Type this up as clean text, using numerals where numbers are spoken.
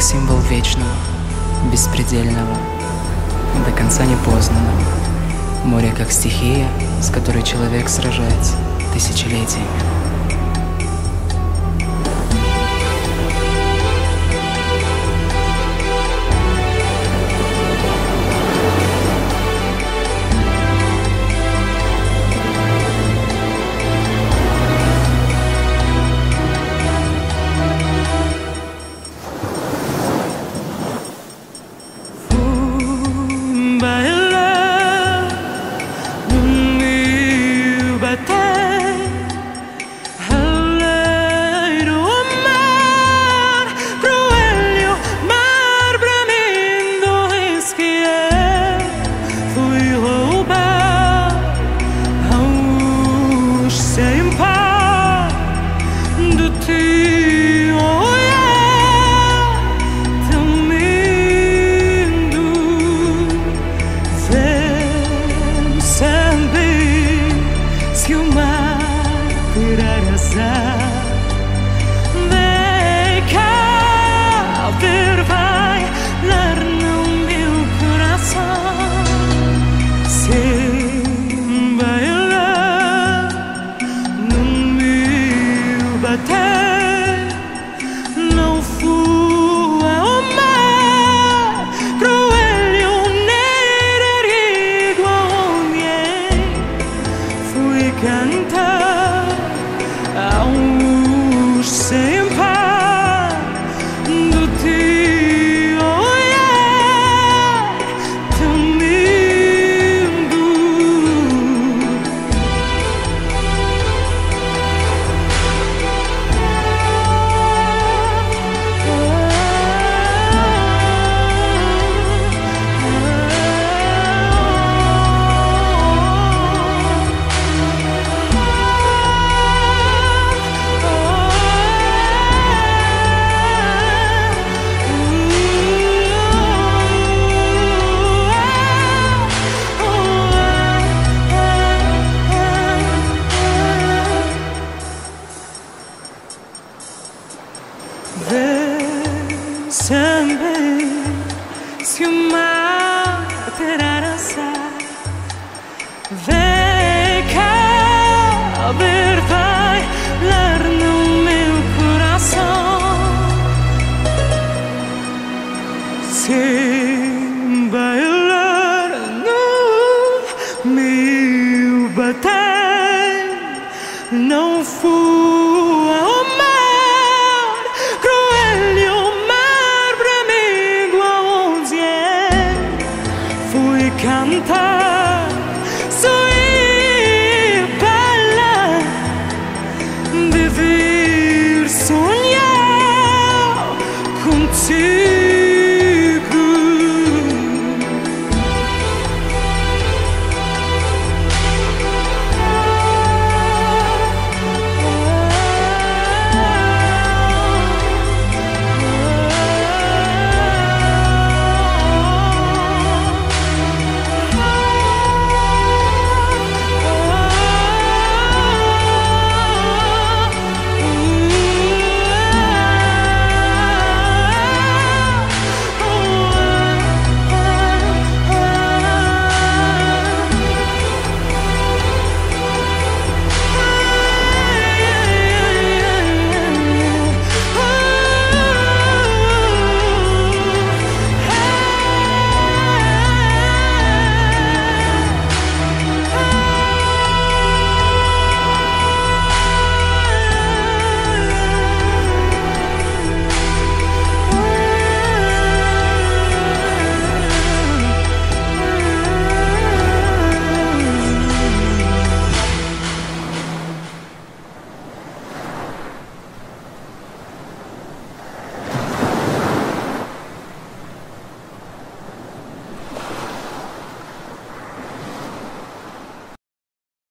символ вечного, беспредельного, до конца непознанного. Море как стихия, с которой человек сражается тысячелетиями. Cantar aos sem par do teu olhar tão lindo. Também se o mar terá assar, vem cá ver, vai lar no meu coração. Sem bailar no meu batem, não fui ao mar cruel e o mar para mim igual onde é. Fui cantar